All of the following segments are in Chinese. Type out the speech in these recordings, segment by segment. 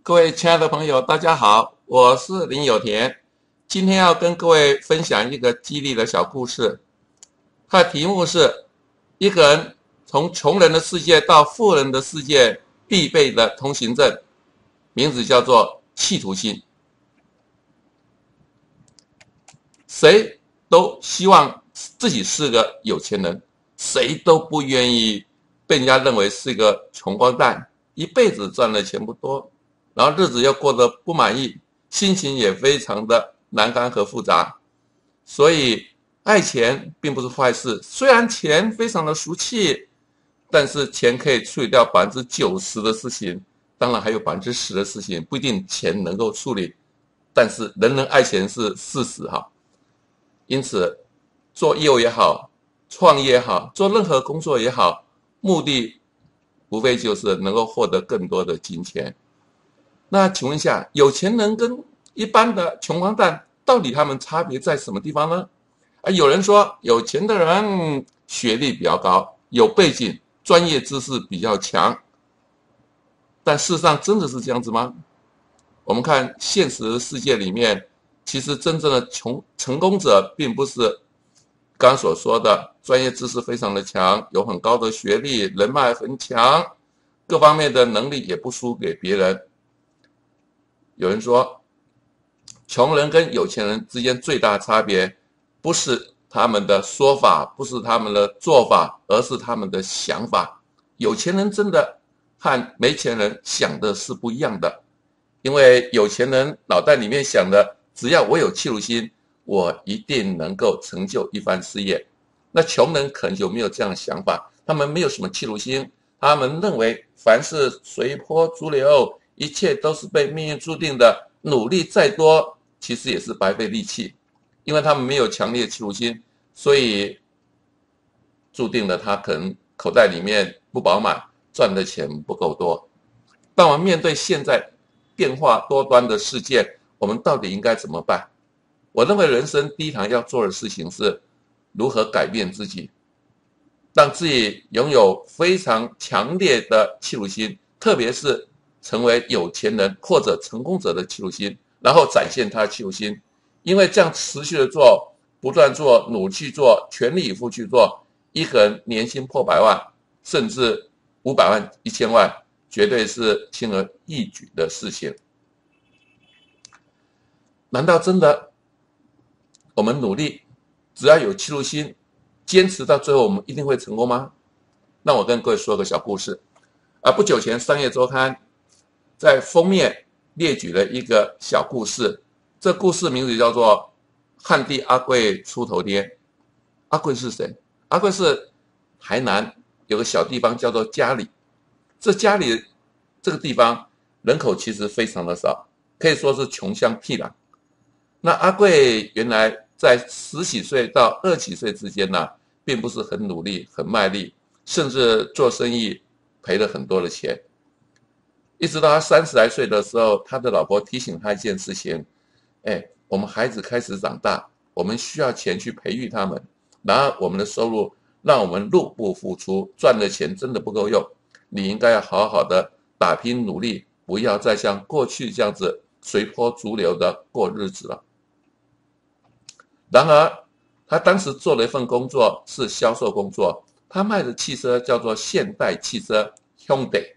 各位亲爱的朋友，大家好，我是林有田。今天要跟各位分享一个激励的小故事，它的题目是一个人从穷人的世界到富人的世界必备的通行证，名字叫做企图心。谁都希望自己是个有钱人，谁都不愿意被人家认为是一个穷光蛋，一辈子赚的钱不多，然后日子又过得不满意，心情也非常的难堪和复杂。所以爱钱并不是坏事，虽然钱非常的俗气，但是钱可以处理掉90%的事情，当然还有10%的事情不一定钱能够处理，但是人人爱钱是事实哈。因此做业务也好，创业也好，做任何工作也好，目的无非就是能够获得更多的金钱。那请问一下，有钱人跟一般的穷光蛋到底他们差别在什么地方呢？有人说有钱的人学历比较高，有背景，专业知识比较强，但事实上真的是这样子吗？我们看现实世界里面，其实真正的成功者并不是刚刚所说的专业知识非常的强，有很高的学历，人脉很强，各方面的能力也不输给别人。有人说穷人跟有钱人之间最大的差别不是他们的说法，不是他们的做法，而是他们的想法。有钱人真的和没钱人想的是不一样的，因为有钱人脑袋里面想的，只要我有企图心，我一定能够成就一番事业。那穷人可能就没有这样的想法，他们没有什么企图心，他们认为凡事随波逐流，一切都是被命运注定的，努力再多其实也是白费力气，因为他们没有强烈的企图心，所以注定了他可能口袋里面不饱满，赚的钱不够多。当我们面对现在变化多端的世界，我们到底应该怎么办？我认为人生第一堂要做的事情是如何改变自己，让自己拥有非常强烈的企图心，特别是成为有钱人或者成功者的企图心，然后展现他的企图心。因为这样持续的做，不断做，努力去做，全力以赴去做，一个人年薪破100万，甚至500万、1000万，绝对是轻而易举的事情。难道真的我们努力，只要有企图心，坚持到最后，我们一定会成功吗？那我跟各位说个小故事。不久前商业周刊在封面列举了一个小故事，这故事名字叫做汉地阿贵出头天。阿贵是谁？阿贵是台南有个小地方叫做佳里，佳里这个地方人口其实非常的少，可以说是穷乡僻壤。那阿贵原来在10几岁到20几岁之间呢，并不是很努力很卖力，甚至做生意赔了很多的钱。一直到他30来岁的时候，他的老婆提醒他一件事情，我们孩子开始长大，我们需要钱去培育他们，然后我们的收入让我们入不敷出，赚的钱真的不够用，你应该要好好的打拼努力，不要再像过去这样子随波逐流的过日子了。然而他当时做了一份工作，是销售工作，他卖的汽车叫做现代汽车 Hyundai。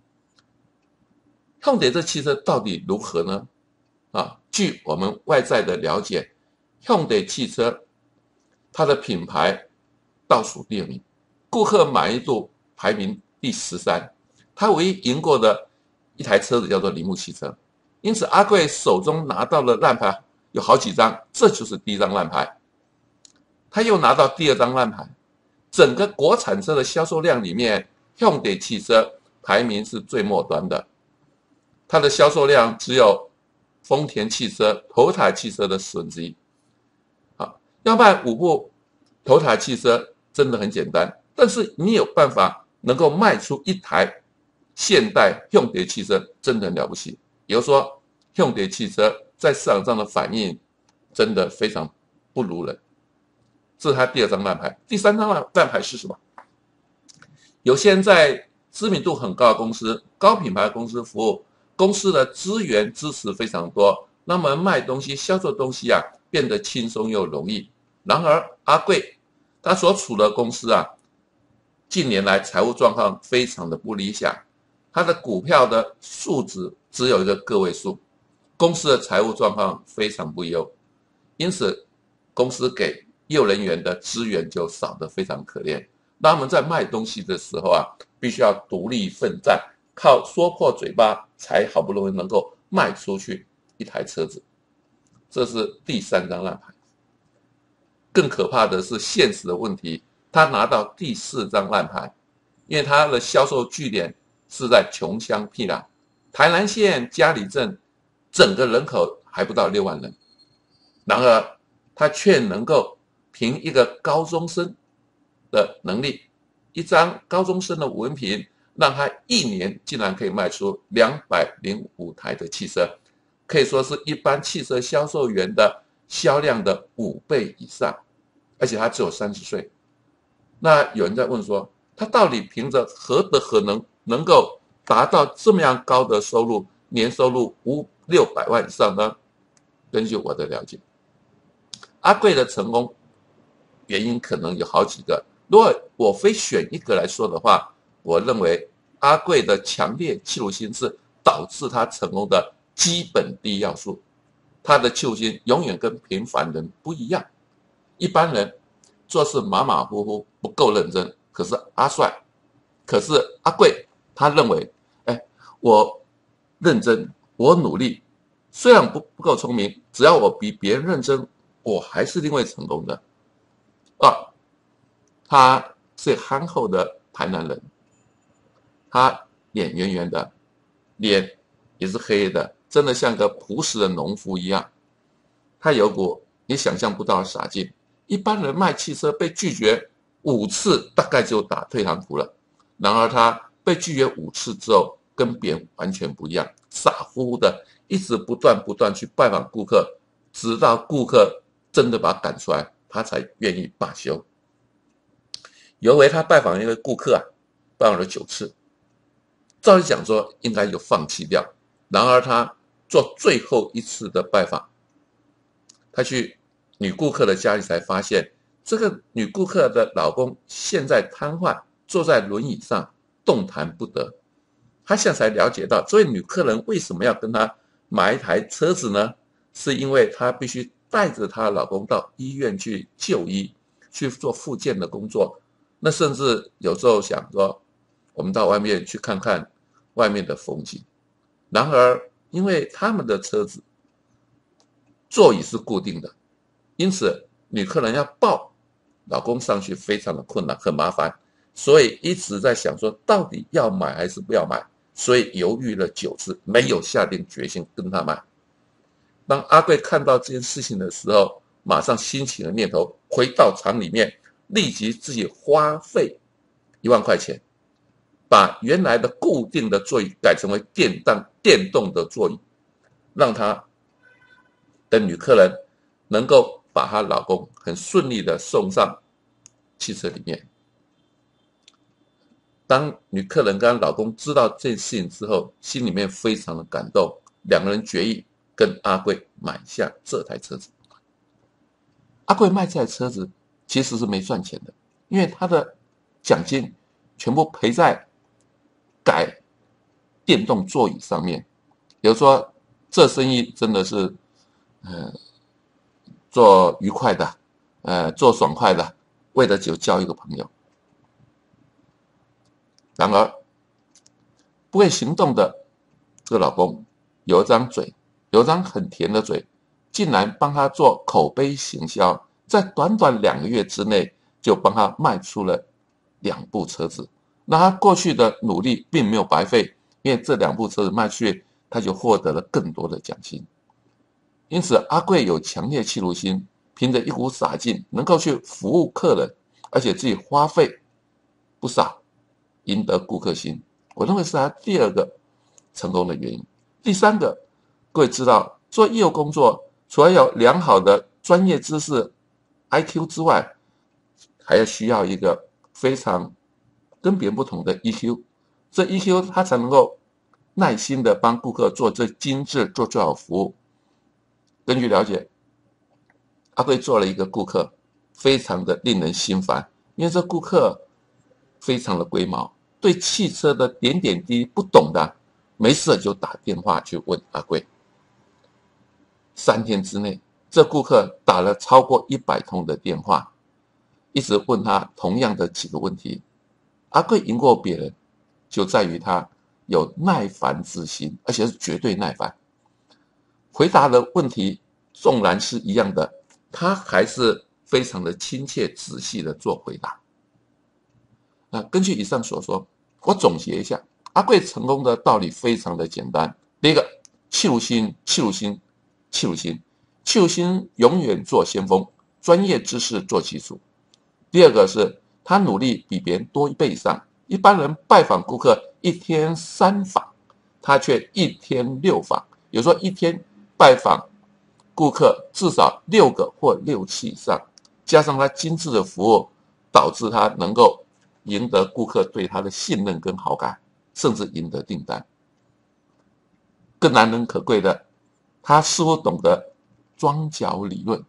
Hyundai 这汽车到底如何呢？据我们外在的了解， Hyundai 汽车它的品牌倒数第2名，顾客满意度排名第13，他唯一赢过的一台车子叫做铃木汽车。因此阿贵手中拿到了烂牌有好几张，这就是第一张烂牌。他又拿到第2张烂牌，整个国产车的销售量里面， Hyundai 汽车排名是最末端的，它的销售量只有丰田汽车、Toyota 汽车的1/10。要卖5部Toyota汽车真的很简单，但是你有办法能够卖出一台现代 Hyundai 汽车，真的很了不起。也就是说 Hyundai 汽车在市场上的反应真的非常不如人。这是他第2张烂牌。第3张烂牌是什么？有些人在知名度很高的公司、高品牌公司服务， 公司的资源支持非常多，那么卖东西、销售东西变得轻松又容易。然而阿贵他所处的公司近年来财务状况非常的不理想，他的股票的数值只有一个个位数，公司的财务状况非常不优，因此公司给业务人员的资源就少得非常可怜。那他们在卖东西的时候必须要独立奋战，靠说破嘴巴才好不容易能够卖出去一台车子。这是第3张烂牌。更可怕的是现实的问题，他拿到第4张烂牌，因为他的销售据点是在穷乡僻壤，台南县佳里镇整个人口还不到6万人，然而他却能够凭一个高中生的能力，一张高中生的文凭，让他1年竟然可以卖出205台的汽车，可以说是一般汽车销售员的销量的5倍以上，而且他只有30岁。那有人在问说，他到底凭着何德何能，能够达到这么样高的收入，年收入600万以上呢？根据我的了解，阿贵的成功原因可能有好几个，如果我非选一个来说的话，我认为阿贵的强烈企图心是导致他成功的基本第一要素。他的企图心永远跟平凡人不一样，一般人做事马马虎虎，不够认真，可是阿贵他认为，我认真，我努力，虽然不够聪明，只要我比别人认真，我还是一定会成功的。他是憨厚的台南人，他脸圆圆的，脸也是黑的，真的像个朴实的农夫一样。他有股你想象不到的傻劲，一般人卖汽车被拒绝5次，大概就打退堂鼓了。然而他被拒绝5次之后，跟别人完全不一样，傻乎乎的，一直不断去拜访顾客，直到顾客真的把他赶出来，他才愿意罢休。有一回他拜访一个顾客拜访了9次，照理讲说应该就放弃掉，然而他做最后一次的拜访，他去女顾客的家里才发现，这个女顾客的老公现在瘫痪，坐在轮椅上动弹不得。他现在才了解到，这位女客人为什么要跟他买一台车子呢？是因为她必须带着她老公到医院去就医，去做复健的工作。那甚至有时候想说，我们到外面去看看外面的风景。然而，因为他们的车子座椅是固定的，因此女客人要抱老公上去非常的困难，很麻烦，所以一直在想说，到底要买还是不要买，所以犹豫了9次，没有下定决心跟他买。当阿贵看到这件事情的时候，马上兴起了念头，回到厂里面，立即自己花费1万块钱，把原来的固定的座椅改成为电动的座椅，让她的女客人能够把她老公很顺利的送上汽车里面。当女客人跟她老公知道这件事情之后，心里面非常的感动，两个人决议跟阿贵买下这台车子。阿贵卖这台车子其实是没赚钱的，因为他的奖金全部赔在改电动座椅上面。比如说，这生意真的是做愉快的，做爽快的，为了就交一个朋友。然而，不会行动的这个老公有一张嘴，有一张很甜的嘴，竟然帮他做口碑行销，在短短2个月之内就帮他卖出了2部车子。那他过去的努力并没有白费，因为这2部车子卖出去，他就获得了更多的奖金。因此，阿贵有强烈企图心，凭着一股傻劲，能够去服务客人，而且自己花费不少，赢得顾客心。我认为是他第2个成功的原因。第3个，各位知道，做业务工作除了有良好的专业知识 IQ 之外，还要需要一个非常跟别人不同的 EQ。这 EQ 他才能够耐心的帮顾客做最精致、做最好服务。根据了解，阿贵做了一个顾客，非常的令人心烦，因为这顾客非常的龟毛，对汽车的点点滴滴不懂的，没事就打电话去问阿贵。3天之内，这顾客打了超过100通的电话，一直问他同样的几个问题。阿贵赢过别人，就在于他有耐烦之心，而且是绝对耐烦。回答的问题纵然是一样的，他还是非常的亲切仔细的做回答。根据以上所说，我总结一下，阿贵成功的道理非常的简单。第一个，企图心，企图心，企图心，企图心永远做先锋，专业知识做基础。第二个是他努力比别人多1倍以上，一般人拜访顾客1天3访，他却1天6访，有时候1天拜访顾客至少6个或6次以上，加上他精致的服务，导致他能够赢得顾客对他的信任跟好感，甚至赢得订单。更难能可贵的，他似乎懂得庄脚理论，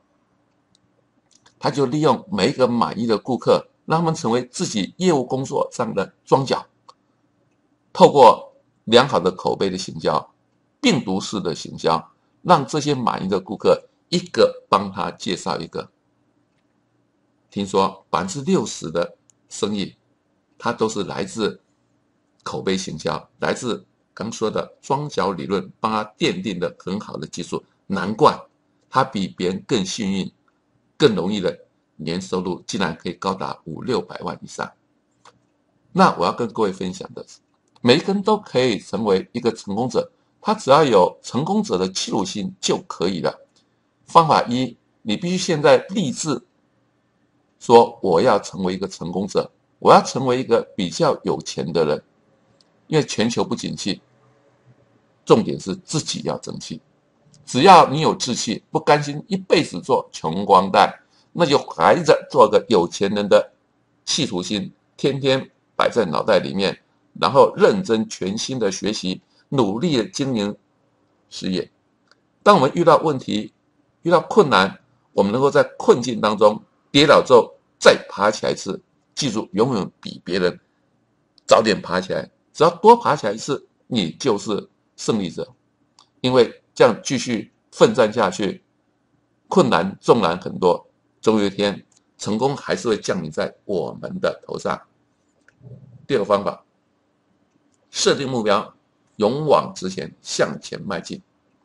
他就利用每一个满意的顾客，让他们成为自己业务工作上的庄脚，透过良好的口碑的行销，病毒式的行销，让这些满意的顾客一个帮他介绍一个。听说60%的生意，它都是来自口碑行销，来自刚说的庄脚理论，帮他奠定了很好的基础。难怪他比别人更幸运，更容易的年收入竟然可以高达500-600万以上。那我要跟各位分享的是，每一个人都可以成为一个成功者，他只要有成功者的企图心就可以了。方法一，你必须现在立志说我要成为一个成功者，我要成为一个比较有钱的人。因为全球不景气，重点是自己要争气。只要你有志气，不甘心一辈子做穷光蛋，那就还着做个有钱人的企图心，天天摆在脑袋里面，然后认真全心的学习，努力的经营事业。当我们遇到问题，遇到困难，我们能够在困境当中跌倒之后再爬起来一次，记住永远比别人早点爬起来，只要多爬起来一次，你就是胜利者。因为这样继续奋战下去，困难纵然很多，终有一天成功还是会降临在我们的头上。第二个方法，设定目标，勇往直前，向前迈进。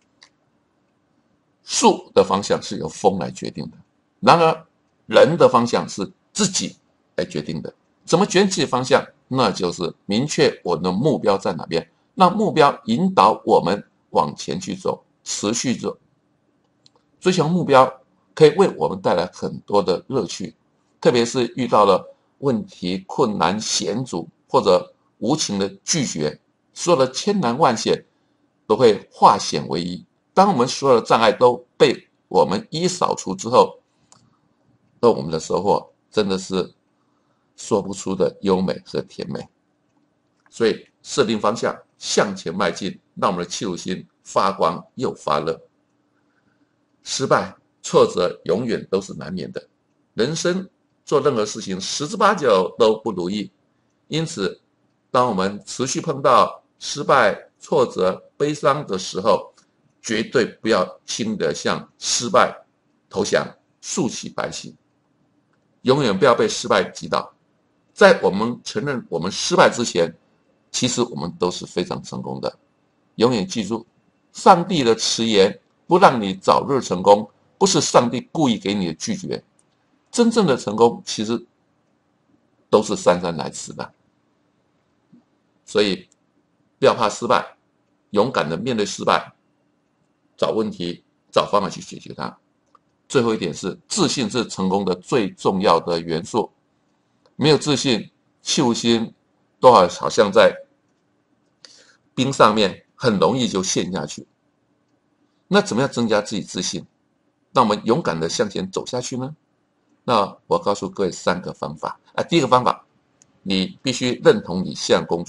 树的方向是由风来决定的，然而人的方向是自己来决定的。怎么决定自己的方向？那就是明确我的目标在哪边，让目标引导我们往前去走，持续走。追求目标可以为我们带来很多的乐趣，特别是遇到了问题、困难、险阻或者无情的拒绝，所有的千难万险都会化险为夷。当我们所有的障碍都被我们一扫除之后，那我们的收获真的是说不出的优美和甜美。所以设定方向，向前迈进，让我们的企图心发光又发热。失败、挫折永远都是难免的，人生做任何事情10之8九都不如意。因此，当我们持续碰到失败、挫折、悲伤的时候，绝对不要轻易的向失败投降，竖起白旗，永远不要被失败击倒。在我们承认我们失败之前，其实我们都是非常成功的。永远记住，上帝的迟延不让你早日成功，不是上帝故意给你的拒绝。真正的成功其实都是姗姗来迟的。所以不要怕失败，勇敢的面对失败，找问题，找方法去解决它。最后一点是，自信是成功的最重要的元素。没有自信，企图心都好像在冰上面，很容易就陷下去。那怎么样增加自己自信，让我们勇敢的向前走下去呢？那我告诉各位3个方法。第一个方法，你必须认同你现在工作，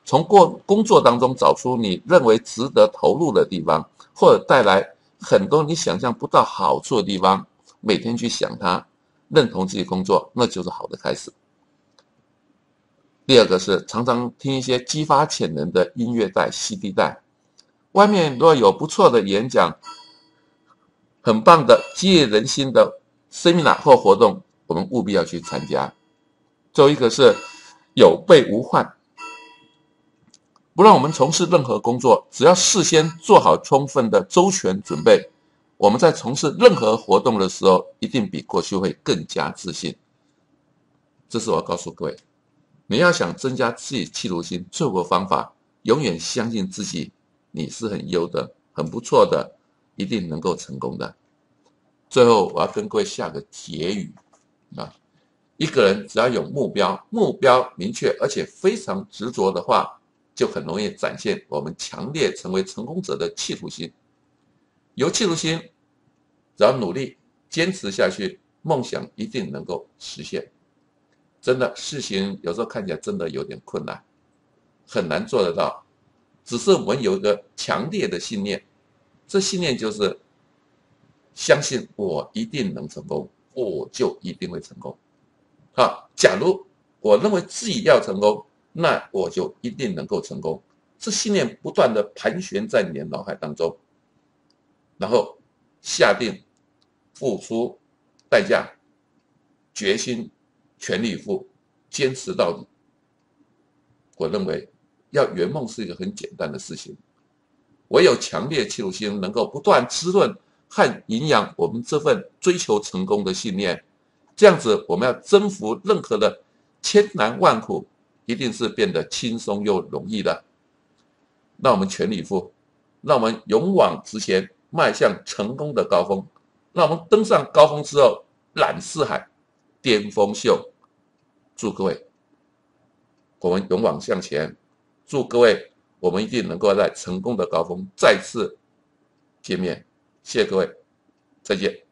从工作当中找出你认为值得投入的地方，或者带来很多你想象不到好处的地方，每天去想它，认同自己工作，那就是好的开始。第二个是常常听一些激发潜能的音乐带、CD 带，外面如果有不错的演讲，很棒的激励人心的 seminar 或活动，我们务必要去参加。最后一个是有备无患，不让我们从事任何工作，只要事先做好充分的周全准备，我们在从事任何活动的时候，一定比过去会更加自信。这是我要告诉各位，你要想增加自己企图心，最后的方法，永远相信自己，你是很优的，很不错的，一定能够成功的。最后我要跟各位下个结语啊，一个人只要有目标明确而且非常执着的话，就很容易展现我们强烈成为成功者的企图心。有企图心，只要努力坚持下去，梦想一定能够实现。真的，事情有时候看起来真的有点困难，很难做得到，只是我们有一个强烈的信念，这信念就是相信我一定能成功，我就一定会成功。假如我认为自己要成功，那我就一定能够成功。这信念不断的盘旋在你的脑海当中，然后下定付出代价，决心全力以赴，坚持到底。我认为要圆梦是一个很简单的事情，唯有强烈企图心能够不断滋润和营养我们这份追求成功的信念，这样子我们要征服任何的千难万苦，一定是变得轻松又容易的。让我们全力以赴，让我们勇往直前，迈向成功的高峰。让我们登上高峰之后，揽四海，巅峰秀。祝各位，我们勇往向前。祝各位，我们一定能够在成功的高峰再次见面。谢谢各位，再见。